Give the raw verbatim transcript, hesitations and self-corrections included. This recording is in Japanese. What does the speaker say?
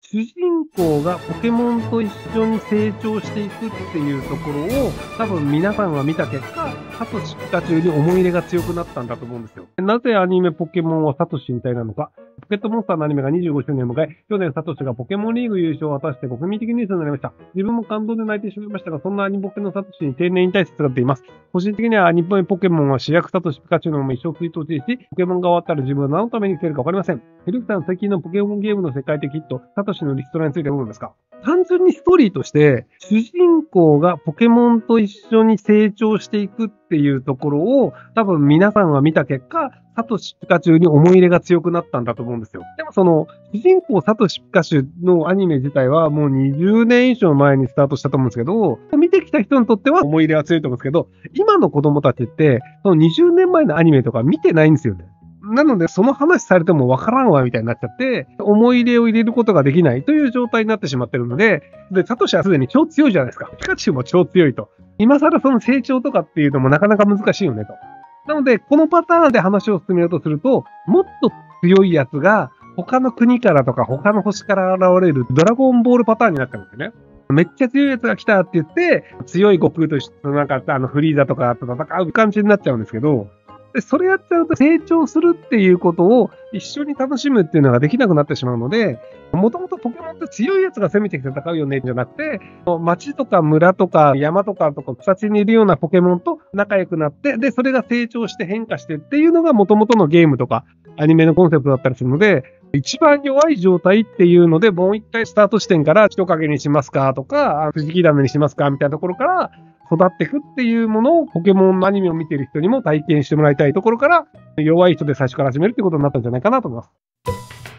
主人公がポケモンと一緒に成長していくっていうところを、多分皆さんが見た結果、サトシ・ピカチュウに思い入れが強くなったんだと思うんですよ。なぜアニメポケモンはサトシみたいなのか。ポケットモンスターのアニメがにじゅうごしゅうねんを迎え、去年サトシがポケモンリーグ優勝を果たして国民的ニュースになりました。自分も感動で泣いてしまいましたが、そんなアニポケのサトシに定年引退説が出ています。個人的にはアニメポケモンは主役サトシ・ピカチュウのまま一生追悼し、ポケモンが終わったら自分は何のために来てるかわかりません。ヘルクさん最近のポケモンゲームの世界的ヒット、サトシのリストラについてどう思いますか？単純にストーリーとして、主人公がポケモンと一緒に成長していくっていうところを、多分皆さんが見た結果、サトシ・ピカチュウに思い入れが強くなったんだと思うんですよ。でもその、主人公サトシ・ピカチュウのアニメ自体はもうにじゅうねん以上前にスタートしたと思うんですけど、見てきた人にとっては思い入れが強いと思うんですけど、今の子供たちって、そのにじゅうねんまえのアニメとか見てないんですよね。なので、その話されてもわからんわ、みたいになっちゃって、思い入れを入れることができないという状態になってしまってるので、で、サトシはすでに超強いじゃないですか。ピカチュウも超強いと。今更その成長とかっていうのもなかなか難しいよねと。なので、このパターンで話を進めようとすると、もっと強いやつが、他の国からとか他の星から現れるドラゴンボールパターンになってるんですよね。めっちゃ強いやつが来たって言って、強い悟空と一緒なんかあのフリーザとかと戦う感じになっちゃうんですけど、で、それやっちゃうと成長するっていうことを一緒に楽しむっていうのができなくなってしまうので、もともとポケモンって強いやつが攻めてきて戦うよね、じゃなくて、町とか村とか山とかとか草地にいるようなポケモンと仲良くなって、で、それが成長して変化してっていうのがもともとのゲームとかアニメのコンセプトだったりするので、一番弱い状態っていうので、もう一回スタート地点から人影にしますかとか、藤木種にしますかみたいなところから、育っていくっていうものをポケモンのアニメを見ている人にも体験してもらいたいところから、弱い人で最初から始めるってことになったんじゃないかなと思います。